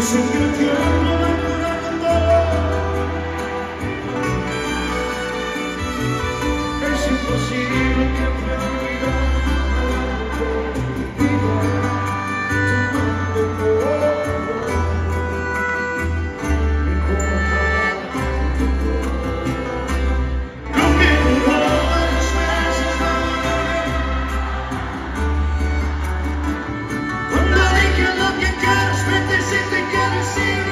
Dicen que el tiempo me cura todo. Es imposible que pueda olvidar mi vida, tu mi corazón. Lo que juró varias veces cuando dije lo que quieres, vete si te quieres ir.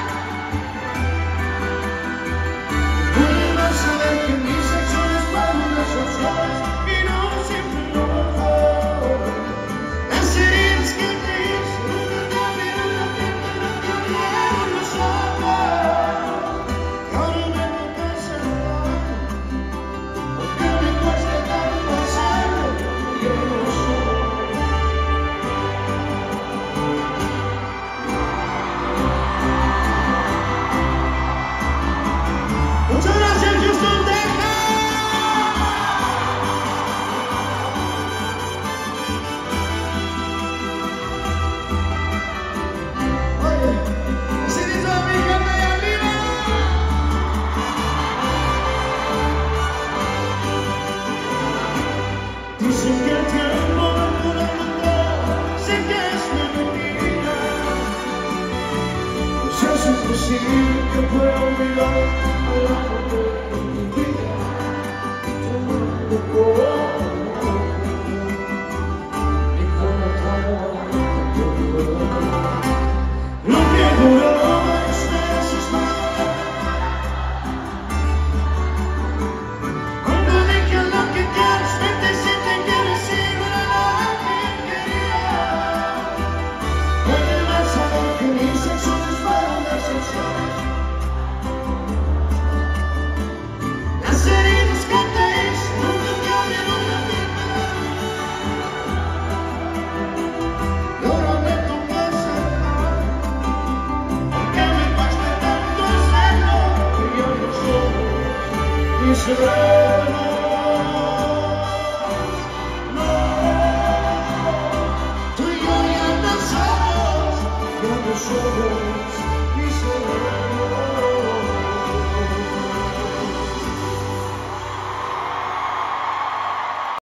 Vuelvas a ver que mis acciones fueron las opciones y no siempre lo fue. Las heridas que te hice nunca cambiaron la tiempo, no cambiaron los ojos. Y ahora me toca cerrar, porque me cuesta tanto hacerlo y yo no soy. Muchas gracias, Houston, Texas. Oye, así dice mi gente de arriba. Dicen que el tiempo me cura todo, sé que es mentira. Pues es imposible que pueda olvidar al amor de mi vida. Mi corazón. Lo que juró varias veces cuando dije lo que quieres, vete si te quieres ir, era lo que quería. Vuelvas a ver que mis acciones fueron las acciones. Las heridas que te hice nunca cambiaron la vida. Y ahora me toca cerrar, porque me cuesta tanto hacerlo que ya no soy. Y será